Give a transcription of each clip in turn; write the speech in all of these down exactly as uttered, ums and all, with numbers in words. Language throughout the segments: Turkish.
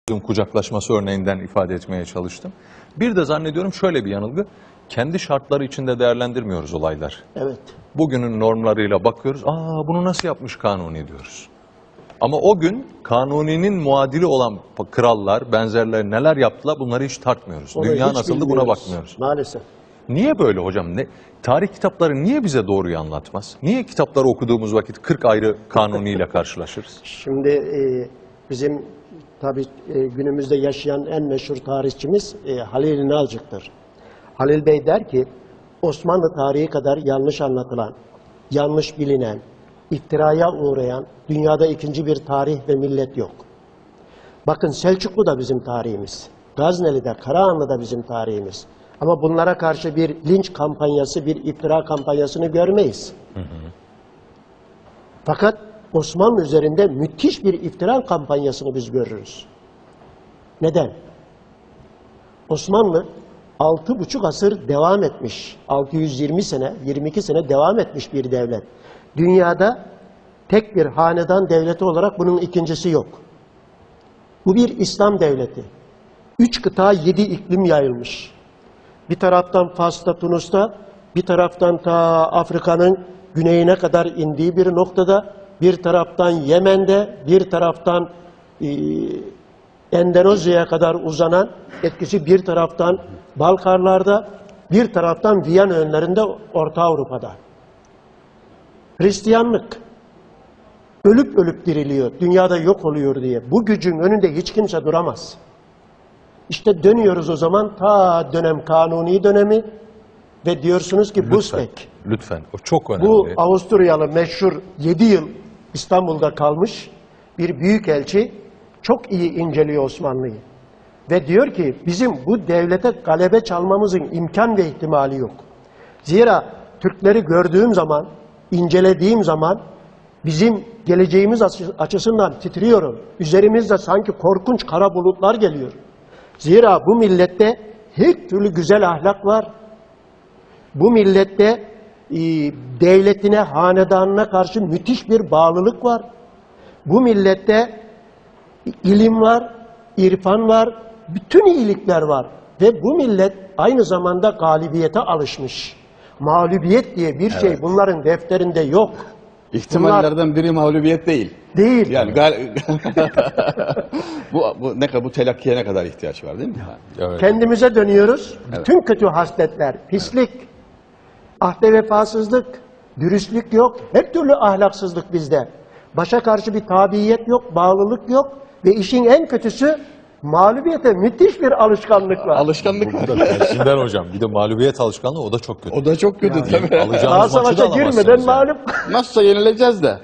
kucaklaşması örneğinden ifade etmeye çalıştım. Bir de zannediyorum şöyle bir yanılgı, kendi şartları içinde değerlendirmiyoruz olaylar. Evet. Bugünün normlarıyla bakıyoruz, aa bunu nasıl yapmış Kanuni diyoruz. Ama o gün Kanuni'nin muadili olan krallar, benzerleri neler yaptılar bunları hiç tartmıyoruz. Onu Dünya hiç nasıldı buna bilmiyoruz, bakmıyoruz. maalesef. Niye böyle hocam? Ne? Tarih kitapları niye bize doğruyu anlatmaz? Niye kitapları okuduğumuz vakit kırk ayrı Kanuni ile karşılaşırız? Şimdi e, bizim tabii e, günümüzde yaşayan en meşhur tarihçimiz e, Halil İnalcık'tır. Halil Bey der ki, Osmanlı tarihi kadar yanlış anlatılan, yanlış bilinen, iftiraya uğrayan dünyada ikinci bir tarih ve millet yok. Bakın Selçuklu da bizim tarihimiz. Gazneli de, Karahanlı da bizim tarihimiz. Ama bunlara karşı bir linç kampanyası, bir iftira kampanyasını görmeyiz. Hı hı. Fakat Osmanlı üzerinde müthiş bir iftira kampanyasını biz görürüz. Neden? Osmanlı altı buçuk asır devam etmiş, altı yüz yirmi sene, yirmi iki sene devam etmiş bir devlet. Dünyada tek bir hanedan devleti olarak bunun ikincisi yok. Bu bir İslam devleti. Üç kıta, yedi iklim yayılmış. Bir taraftan Fas'ta, Tunus'ta, bir taraftan ta Afrika'nın güneyine kadar indiği bir noktada, bir taraftan Yemen'de, bir taraftan e, Endonezya'ya kadar uzanan etkisi, bir taraftan Balkarlarda, bir taraftan Viyana önlerinde Orta Avrupa'da. Hristiyanlık ölüp ölüp diriliyor, dünyada yok oluyor diye. Bu gücün önünde hiç kimse duramaz. İşte dönüyoruz o zaman ta dönem Kanuni dönemi ve diyorsunuz ki Busbek. Lütfen, o çok önemli. Bu Avusturyalı meşhur yedi yıl İstanbul'da kalmış bir büyükelçi çok iyi inceliyor Osmanlı'yı. Ve diyor ki bizim bu devlete galebe çalmamızın imkan ve ihtimali yok. Zira Türkleri gördüğüm zaman, incelediğim zaman bizim geleceğimiz açısından titriyorum. Üzerimizde sanki korkunç kara bulutlar geliyor. Zira bu millette her türlü güzel ahlak var. Bu millette e, devletine, hanedanına karşı müthiş bir bağlılık var. Bu millette ilim var, irfan var, bütün iyilikler var. Ve bu millet aynı zamanda galibiyete alışmış. Mağlubiyet diye bir şey evet. Bunların defterinde yok. İhtimallerden Bunlar... biri mağlubiyet değil. Değil. Yani gal... bu, bu ne kadar bu telakkiye ne kadar ihtiyaç var değil mi? Evet. Kendimize dönüyoruz. Evet. Bütün kötü hasletler, pislik, evet. ahde vefasızlık, dürüstlük yok. Her türlü ahlaksızlık bizde. Başa karşı bir tabiyet yok, bağlılık yok ve işin en kötüsü mağlubiyete müthiş bir alışkanlık var. Alışkanlık var. Tersinden hocam. Bir de mağlubiyet alışkanlığı o da çok kötü. O da çok kötü yani, tabii. Daha savaşa girmeden mağlup. Nasılsa yenileceğiz de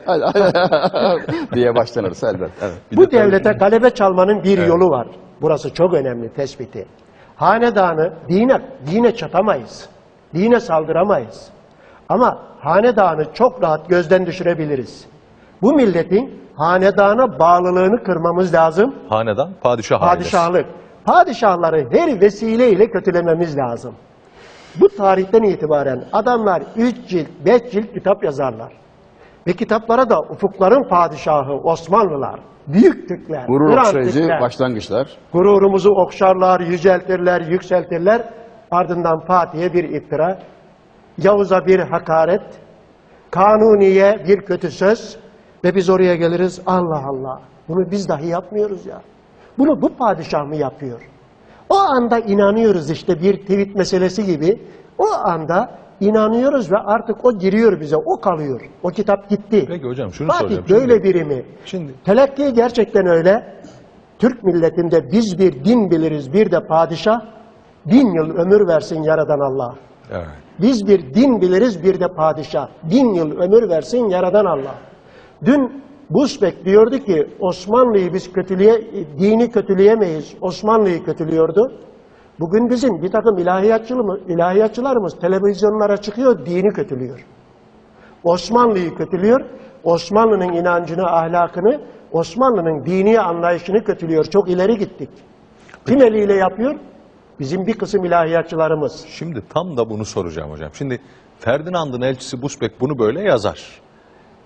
diye başlanırsa elbet. Evet. Bu devlete galebe çalmanın bir evet. yolu var. Burası çok önemli tespiti. Hanedanı dine, dine çatamayız. Dine saldıramayız. Ama hanedanı çok rahat gözden düşürebiliriz. Bu milletin hanedana bağlılığını kırmamız lazım. Hanedan, padişah Padişahlık. Ailesi. Padişahları her vesileyle kötülememiz lazım. Bu tarihten itibaren adamlar üç cilt, beş cilt kitap yazarlar. Ve kitaplara da ufukların padişahı Osmanlılar, büyük Türkler, gurur okşayıcı başlangıçlar. Gururumuzu okşarlar, yüceltirler, yükseltirler. Ardından Fatih'e bir iftira, Yavuz'a bir hakaret, Kanuni'ye bir kötü söz. Ve biz oraya geliriz, Allah Allah, bunu biz dahi yapmıyoruz ya. Bunu bu padişah mı yapıyor? O anda inanıyoruz işte bir tweet meselesi gibi. O anda inanıyoruz ve artık o giriyor bize, o kalıyor. O kitap gitti. Peki hocam şunu Fatih soracağım. böyle şimdi, biri mi? Şimdi. Telakki gerçekten öyle. Türk milletinde biz bir din biliriz, bir de padişah. Bin yıl ömür versin yaradan Allah. Evet. Biz bir din biliriz, bir de padişah. Bin yıl ömür versin yaradan Allah. Dün Busbek diyordu ki Osmanlı'yı biz kötüleye, dini kötüleyemeyiz. Osmanlı'yı kötülüyordu. Bugün bizim bir takım ilahiyatçılarımız, ilahiyatçılarımız televizyonlara çıkıyor, dini kötülüyor. Osmanlı'yı kötülüyor, Osmanlı'nın inancını, ahlakını, Osmanlı'nın dini anlayışını kötülüyor. Çok ileri gittik. Kim eliyle yapıyor? Bizim bir kısım ilahiyatçılarımız. Şimdi tam da bunu soracağım hocam. Şimdi Ferdinand'ın elçisi Busbek bunu böyle yazar.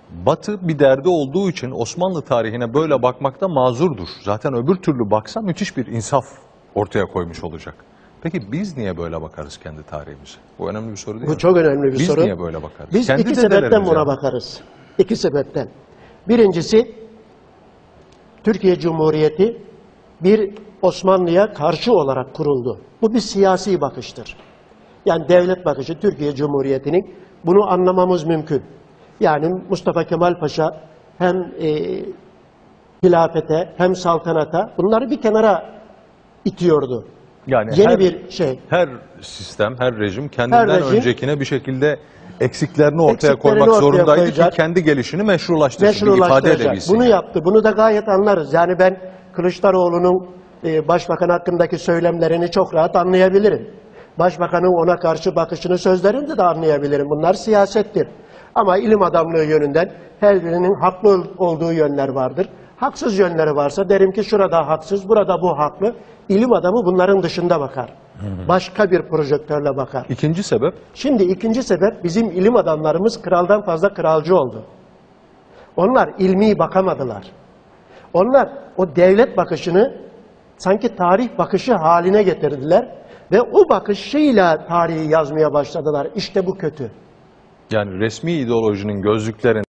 Batı bir derdi olduğu için Osmanlı tarihine böyle bakmakta mazurdur. Zaten öbür türlü baksa müthiş bir insaf ortaya koymuş olacak. Peki biz niye böyle bakarız kendi tarihimize? Bu önemli bir soru değil mi? Bu çok önemli bir biz soru. Biz niye böyle bakarız? Biz kendi iki sebepten dedelerimize buna yani. bakarız. İki sebepten. Birincisi, Türkiye Cumhuriyeti bir Osmanlı'ya karşı olarak kuruldu. Bu bir siyasi bakıştır. Yani devlet bakışı Türkiye Cumhuriyeti'nin, bunu anlamamız mümkün. Yani Mustafa Kemal Paşa hem e, hilafete hem saltanata bunları bir kenara itiyordu. Yani Yeni her, bir şey. Her sistem, her rejim kendinden Her rejim, öncekine bir şekilde eksiklerini ortaya eksiklerini koymak ortaya zorundaydı koyacak, ki kendi gelişini meşrulaştırsın, bir ifade meşrulaştıracak. edebilsin. Bunu yani. yaptı. Bunu da gayet anlarız. Yani ben Kılıçdaroğlu'nun e, başbakan hakkındaki söylemlerini çok rahat anlayabilirim. Başbakanın ona karşı bakışını, sözlerini de anlayabilirim. Bunlar siyasettir. Ama ilim adamlığı yönünden her birinin haklı olduğu yönler vardır. Haksız yönleri varsa derim ki şurada haksız, burada bu haklı. İlim adamı bunların dışında bakar. Başka bir projektörle bakar. İkinci sebep? Şimdi ikinci sebep, bizim ilim adamlarımız kraldan fazla kralcı oldu. Onlar ilmi bakamadılar. Onlar o devlet bakışını sanki tarih bakışı haline getirdiler ve o bakışıyla tarihi yazmaya başladılar. İşte bu kötü. Yani resmi ideolojinin gözlüklerini